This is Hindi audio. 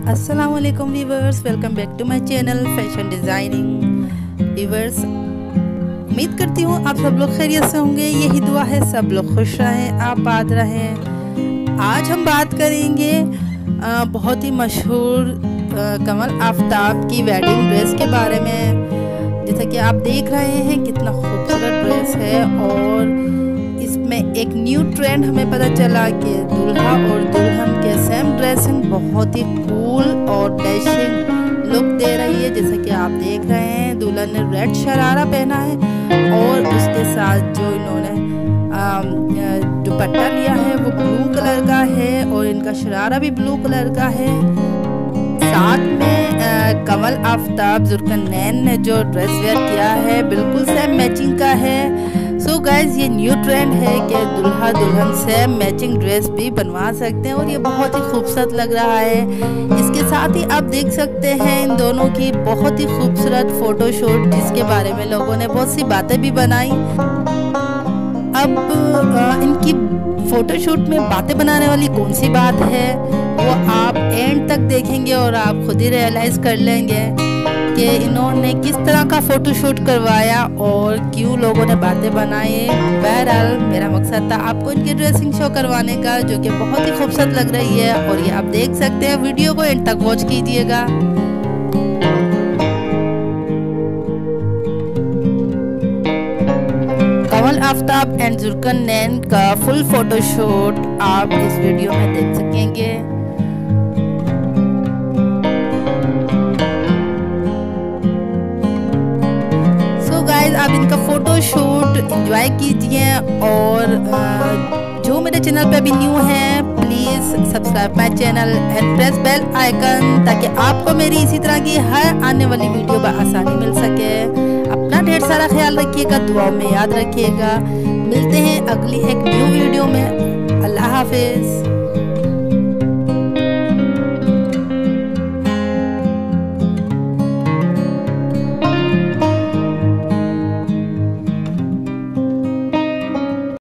अस्सलाम वालेकुम viewers, welcome back to my channel fashion designing. Viewers, उम्मीद करती हूँ आप सब लोग खैरियत से होंगे। यही दुआ है सब लोग खुश रहें, आबाद रहें। आज हम बात करेंगे बहुत ही मशहूर कमल आफ्ताब की वेडिंग ड्रेस के बारे में। जैसा कि आप देख रहे हैं कितना खूबसूरत ड्रेस है और इसमें एक न्यू ट्रेंड हमें पता चला कि दूल्हा और दुल्हन के सेम ड्रेसिंग बहुत ही कूल और डैशिंग लुक दे रही है। जैसा कि आप देख रहे हैं दुल्हन ने रेड शरारा पहना है और उसके साथ जो इन्होंने दुपट्टा लिया है वो ब्लू कलर का है और इनका शरारा भी ब्लू कलर का है। साथ में कमल आफ्ताब जुल्करनैन ने जो ड्रेस वेयर किया है बिल्कुल सेम मैचिंग का है। सो गाइज, ये न्यू ट्रेंड है कि दुल्हा दुल्हन सेम मैचिंग ड्रेस भी बनवा सकते हैं और ये बहुत ही खूबसूरत लग रहा है। इसके साथ ही आप देख सकते हैं इन दोनों की बहुत ही खूबसूरत फोटोशूट, जिसके बारे में लोगों ने बहुत सी बातें भी बनाई। अब इनकी फोटोशूट में बातें बनाने वाली कौन सी बात है वो आप एंड तक देखेंगे और आप खुद ही रियलाइज कर लेंगे कि इन्होंने किस तरह का फोटोशूट करवाया और क्यों लोगों ने बातें बनाई। बहरहाल मेरा मकसद था आपको इनकी ड्रेसिंग शो करवाने का, जो कि बहुत ही खूबसूरत लग रही है और ये आप देख सकते हैं। वीडियो को एंड तक वॉच कीजिएगा। कमल आफ्ताब एंड जुल्करनैन का फुल फोटोशूट आप इस वीडियो में देख सकेंगे। गाइस, आप इनका फोटोशूट एंजॉय कीजिए और जो मेरे चैनल पे अभी न्यू है please subscribe my channel and press bell icon, ताकि आपको मेरी इसी तरह की हर आने वाली वीडियो बआसानी मिल सके। अपना ढेर सारा ख्याल रखिएगा, दुआओं में याद रखिएगा। मिलते हैं अगली एक न्यू वीडियो में। अल्लाह हाफिज़।